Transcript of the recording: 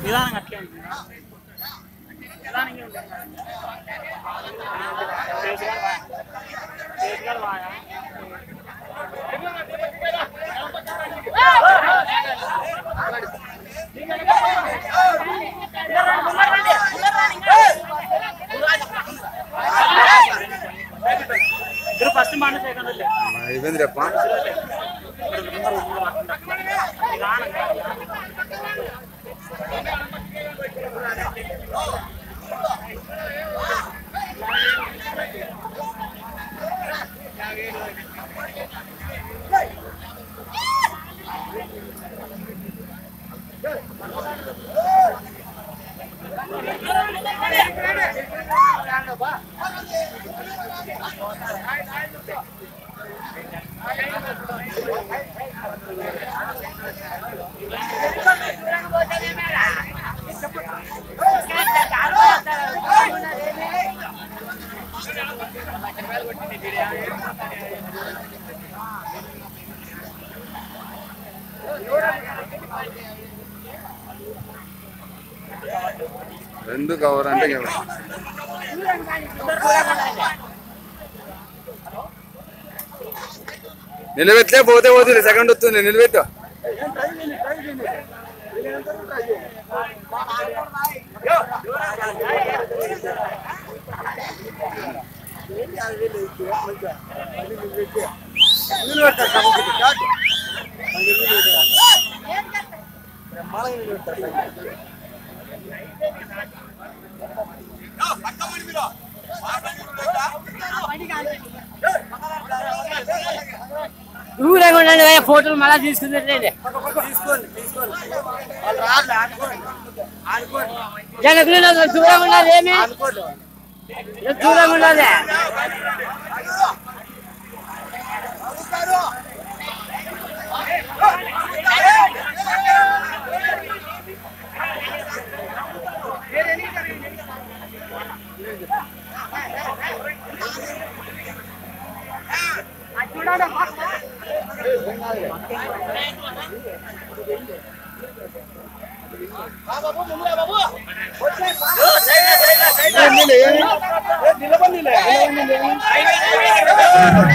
విధానం అట్లే ఉంటుందా? విధానంగా ఉంటుంది. ఫస్ట్ మాట ఇబ్బంది చెప్ప రెండు కవర్ అంటే నిలబెట్టలే పోతే పోతుంది సెకండ్ వస్తుంది నిలబెట్టు దూరంగా ఫోటోలు మళ్ళా తీసుకుందండి జనకులు దూరంగా ఉన్నది ఏమి దూరంగా ఉన్నది బాబు